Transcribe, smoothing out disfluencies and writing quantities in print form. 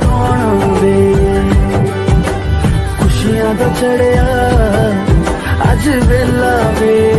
कौन वे खुशियां दा चढ़िया अज वेला वे।